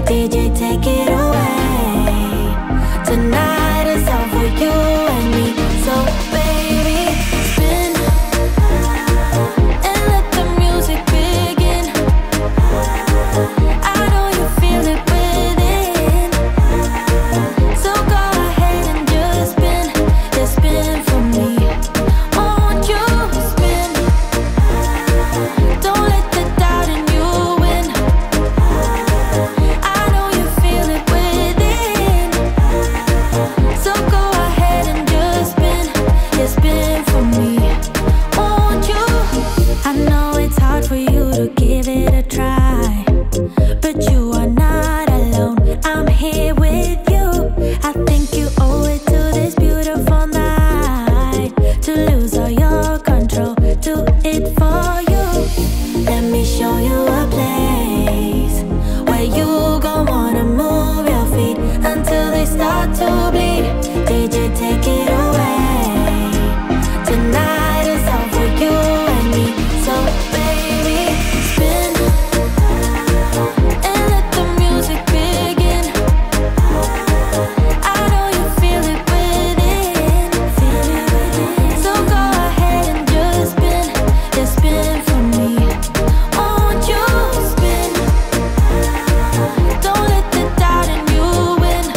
DJ, take it away. Tonight is all for you and me. So baby, spin and let the music begin. I know you feel it within. So go ahead and just spin. Just spin for me. Won't you spin? Don't let the doubt in you win. I know you feel it within. So go ahead and just spin. Just spin for me. Won't you? I know it's hard for you to give it a try, but you are not alone. I'm here with you. I think you owe it to this beautiful night to lose all your control. Do it for you. Let me show you a place where you gon' wanna move your feet until they start to bleed. DJ, take it away. Tonight is all for you and me. So baby, spin and let the music begin. I know you feel it within. So go ahead and just spin. Just spin for me. Won't you spin? Don't let the doubt in you win.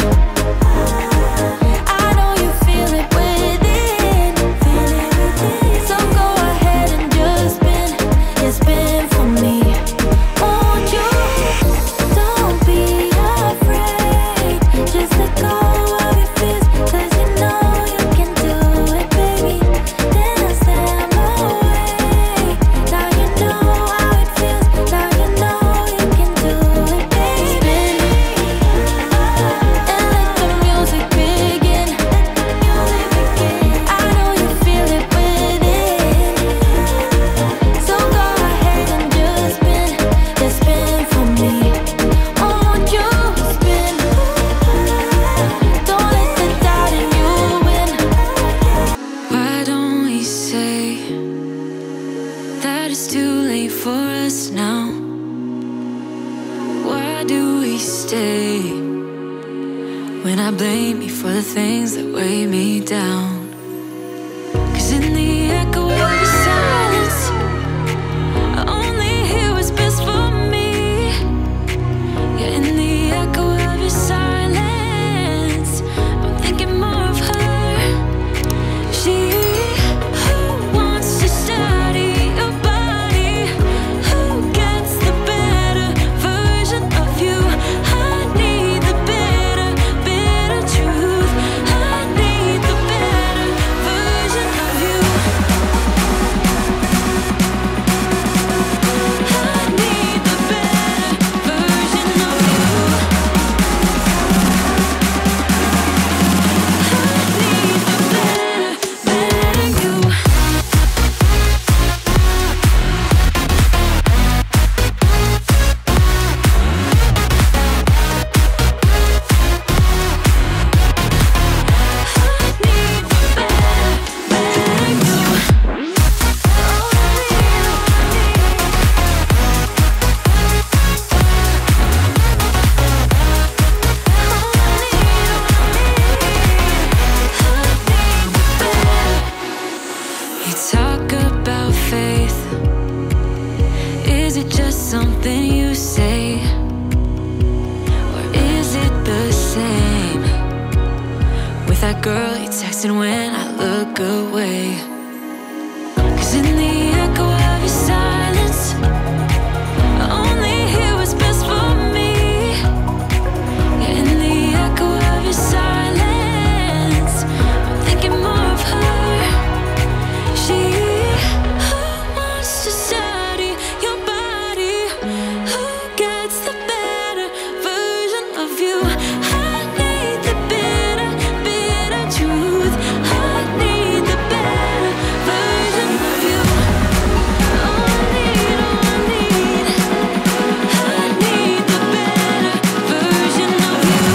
I know you feel it within. So go ahead and just spin. Just spin for me. Won't you? Don't be afraid. Just let go of your fears, 'cause you know you can do it, baby. Dance them away. Now you know how it feels. Now you know you can do it, baby. And let the music begin. I know you feel it within. So go ahead and just spin. Just spin for me. Won't you spin? Don't let the doubt in you win. Why don't we say that it's too late for us now? Why do we stay when I blame you for the things that weigh me down? 'Cause in the echo of your silence, I only hear what's best for me. Yeah, in the echo of your silence, I'm thinking more of her. She who wants to study your body, who gets the better version of you. I need the better, bitter truth. I need the better version of you. I need the better version of you. You talk about faith. Is it just something you say? Or is it the same with that girl you texting when I look away?